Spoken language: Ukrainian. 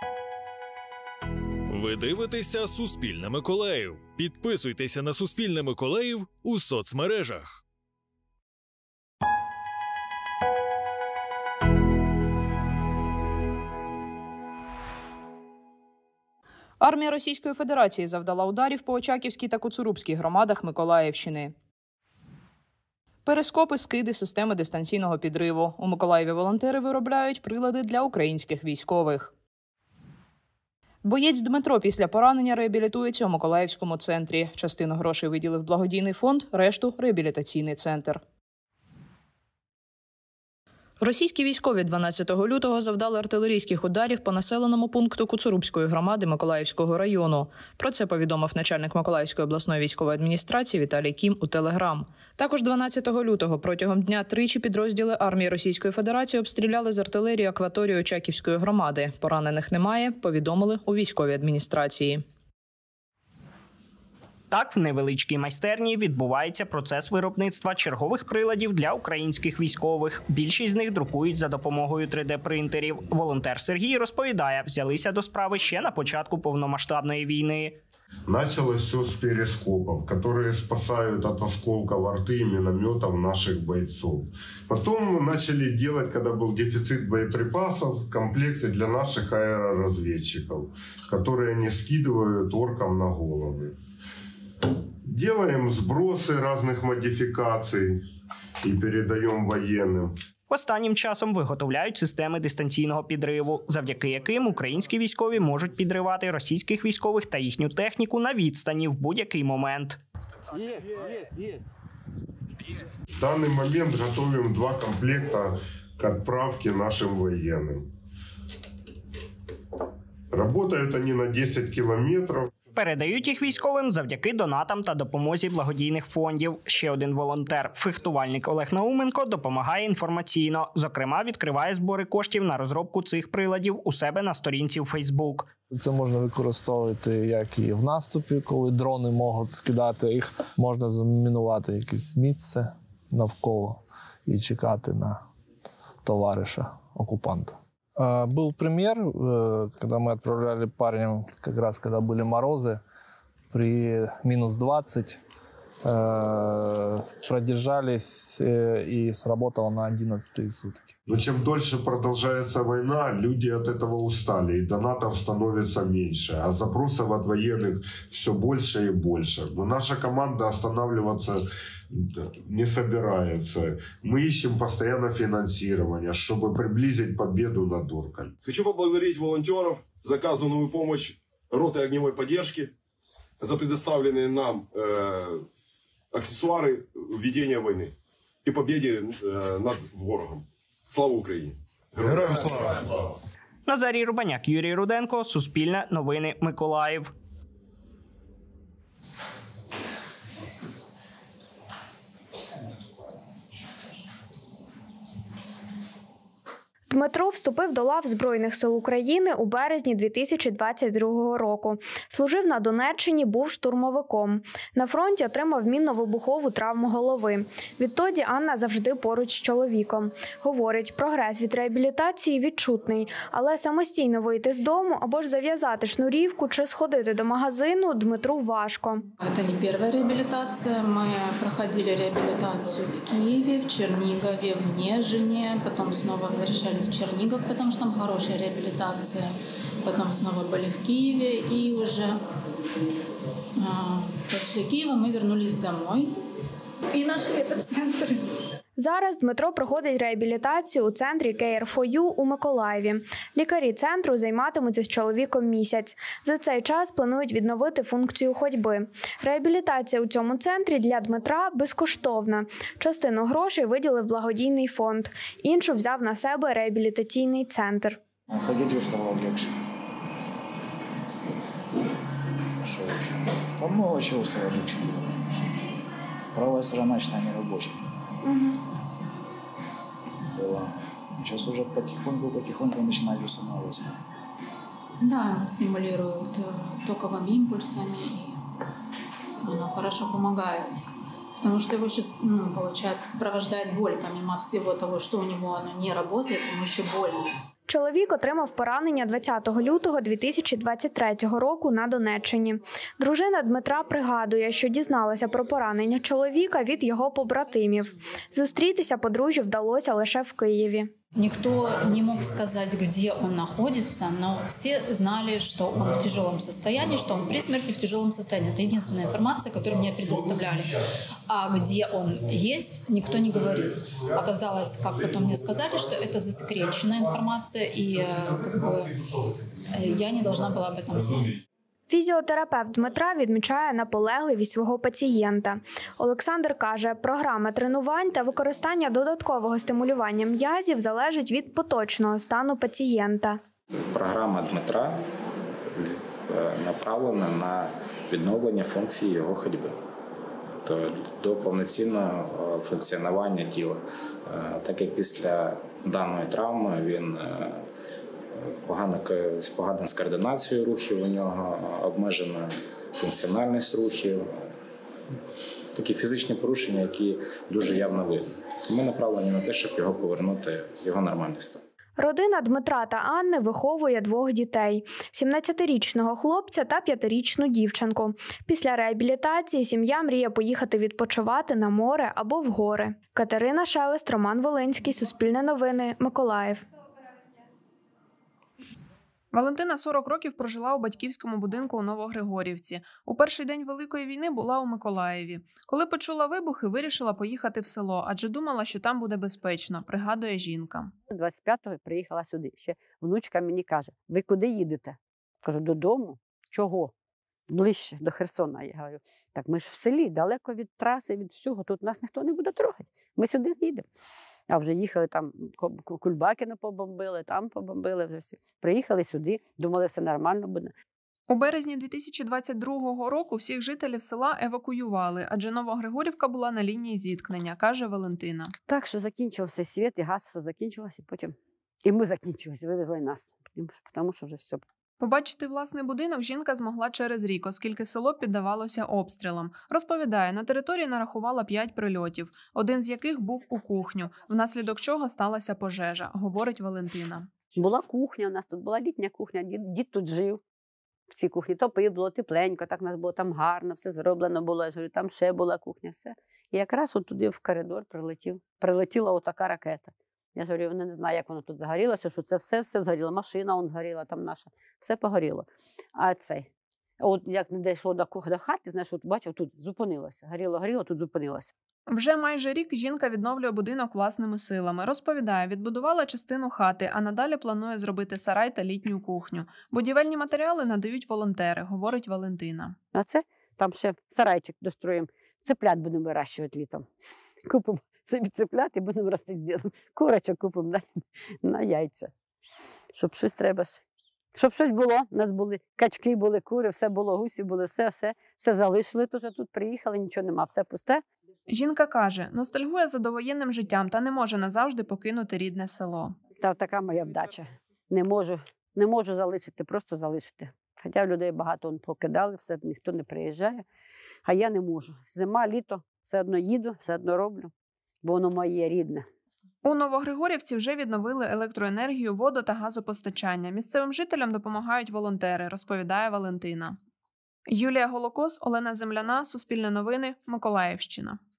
Ви дивитеся «Суспільне Миколаїв». Підписуйтеся на «Суспільне Миколаїв» у соцмережах. Армія Російської Федерації завдала ударів по Очаківській та Коцурубській громадах Миколаївщини. Перископи, скиди, системи дистанційного підриву. У Миколаєві волонтери виробляють прилади для українських військових. Боєць Дмитро після поранення реабілітується у Миколаївському центрі. Частину грошей виділив благодійний фонд, решту – реабілітаційний центр. Російські військові 12 лютого завдали артилерійських ударів по населеному пункту Коцурубської громади Миколаївського району. Про це повідомив начальник Миколаївської обласної військової адміністрації Віталій Кім у Телеграм. Також 12 лютого протягом дня тричі підрозділи армії Російської Федерації обстріляли з артилерії акваторію Очаківської громади. Поранених немає, повідомили у військовій адміністрації. Так, в невеличкій майстерні відбувається процес виробництва чергових приладів для українських військових. Більшість з них друкують за допомогою 3D-принтерів. Волонтер Сергій розповідає, взялися до справи ще на початку повномасштабної війни. Началось все с перископов, которые спасают от осколков арты и минометов наших бойцов. Потом начали делать, когда был дефицит боеприпасов, комплекты для наших аэроразведчиков, которые они скидывают оркам на головы. Делаем сбросы разных модификаций и передаем военным. Останнім часом виготовляють системи дистанційного підриву, завдяки яким українські військові можуть підривати російських військових та їхню техніку на відстані в будь-який момент. В данный момент готовим 2 комплекта к отправке нашим военным. Работают они на 10 километров. Передають їх військовим завдяки донатам та допомозі благодійних фондів. Ще один волонтер, фехтувальник Олег Науменко, допомагає інформаційно. Зокрема, відкриває збори коштів на розробку цих приладів у себе на сторінці у Фейсбук. Це можна використовувати як і в наступі, коли дрони можуть скидати їх. Можна замінувати якесь місце навколо і чекати на товариша, окупанта. Был пример, когда мы отправляли парням, как раз когда были морозы, при минус 20, продержались и сработало на 11 сутки. Но чем дольше продолжается война, люди от этого устали, и донатов становится меньше, а запросов от военных все больше и больше. Но наша команда останавливаться не собирается. Мы ищем постоянно финансирование, чтобы приблизить победу над оркой. Хочу поблагодарить волонтеров за оказанную помощь роты огневой поддержки, за предоставленные нам аксессуары ведения войны и победе над ворогом. Слава Україні! Героям слава! Назарій Рубаняк, Юрій Руденко, Суспільне новини, Миколаїв. Дмитро вступив до лав Збройних сил України у березні 2022 року. Служив на Донеччині, був штурмовиком. На фронті отримав мінно-вибухову травму голови. Відтоді Анна завжди поруч з чоловіком. Говорить, прогрес від реабілітації відчутний, але самостійно вийти з дому або ж зав'язати шнурівку чи сходити до магазину Дмитру важко. Це не перша реабілітація. Ми проходили реабілітацію в Києві, в Чернігові, в Нежині, потім знову вирішили в Чернигов, потому что там хорошая реабилитация. Потом снова были в Киеве, и уже после Киева мы вернулись домой и нашли этот центр. Зараз Дмитро проходить реабілітацію у центрі Care for You у Миколаєві. Лікарі центру займатимуться з чоловіком місяць. За цей час планують відновити функцію ходьби. Реабілітація у цьому центрі для Дмитра безкоштовна. Частину грошей виділив благодійний фонд. Іншу взяв на себе реабілітаційний центр. Ходити стало легше. Що ще? Там много чого стало легше. Права сторона считай не робоча. Было. Сейчас уже потихоньку начинает восстанавливаться. Да, она стимулирует токовыми импульсами, и она хорошо помогает. Потому что его сейчас, получается, сопровождает боль, помимо всего того, что у него оно не работает, ему еще больно. Чоловік отримав поранення 20 лютого 2023 року на Донеччині. Дружина Дмитра пригадує, що дізналася про поранення чоловіка від його побратимів. Зустрітися подружжю вдалося лише в Києві. Никто не мог сказать, где он находится, но все знали, что он в тяжелом состоянии, что он при смерти в тяжелом состоянии. Это единственная информация, которую мне предоставляли. А где он есть, никто не говорил. Оказалось, как потом мне сказали, что это засекреченная информация, и я не должна была об этом знать. Фізіотерапевт Дмитра відмічає наполегливість свого пацієнта. Олександр каже, програма тренувань та використання додаткового стимулювання м'язів залежить від поточного стану пацієнта. Програма Дмитра направлена на відновлення функції його ходьби, до повноцінного функціонування тіла. Так як після даної травми він погано з координацією рухів, у нього обмежена функціональність рухів, такі фізичні порушення, які дуже явно видно. Ми направлені на те, щоб його повернути в його нормальний стан. Родина Дмитра та Анни виховує 2 дітей – 17-річного хлопця та 5-річну дівчинку. Після реабілітації сім'я мріє поїхати відпочивати на море або в гори. Катерина Шелест, Роман Волинський, Суспільне новини, Миколаїв. Валентина 40 років прожила у батьківському будинку у Новогригорівці. У перший день Великої війни була у Миколаєві. Коли почула вибухи, вирішила поїхати в село, адже думала, що там буде безпечно, пригадує жінка. 25-го приїхала сюди. Ще внучка мені каже, ви куди їдете? Кажу, додому. Чого? Ближче до Херсона. Я говорю, так ми ж в селі, далеко від траси, від всього. Тут нас ніхто не буде трогати. Ми сюди їдемо. А вже їхали, там Кульбакіно побомбили, там побомбили вже всі. Приїхали сюди, думали, все нормально буде. У березні 2022 року всіх жителів села евакуювали, адже Новогригорівка була на лінії зіткнення, каже Валентина. Так, що закінчився світ, і газ все закінчилося, потім і ми закінчилися, вивезли нас, тому що вже все. Побачити власний будинок жінка змогла через рік, оскільки село піддавалося обстрілам. Розповідає, на території нарахувала 5 прильотів, один з яких був у кухню, внаслідок чого сталася пожежа, говорить Валентина. Була кухня, у нас тут була літня кухня, дід тут жив в цій кухні, топив, було тепленько, так у нас було там гарно, все зроблено було, я говорю, там ще була кухня, все. І якраз от туди в коридор прилетіла отака ракета. Я ж говорю, не знаю, як воно тут загорілося, що це все згоріло. Машина згоріла там наша, все погоріло. А цей, от як не дійшло до хати, знаєш, от бачив, тут зупинилося. Горіло, тут зупинилося. Вже майже рік жінка відновлює будинок власними силами. Розповідає, відбудувала частину хати, а надалі планує зробити сарай та літню кухню. Будівельні матеріали надають волонтери, говорить Валентина. А це там ще сарайчик достроїмо, цеплят будемо вирощувати літом. Купимо собі цеплят і будемо ростити курочок купимо на яйця. Щоб щось треба. Щоб щось було, у нас були качки, були кури, все було, гусі були, все залишили, тож тут приїхали, нічого нема, все пусте. Жінка каже, ностальгує за довоєнним життям та не може назавжди покинути рідне село. Та така моя вдача. Не можу залишити, просто залишити. Хоча людей багато покидали, все, ніхто не приїжджає, а я не можу. Зима, літо, все одно їду, все одно роблю, бо воно моє рідне. У Новогригорівці вже відновили електроенергію, воду та газопостачання. Місцевим жителям допомагають волонтери, розповідає Валентина. Юлія Голокос, Олена Земляна, Суспільне новини, Миколаївщина.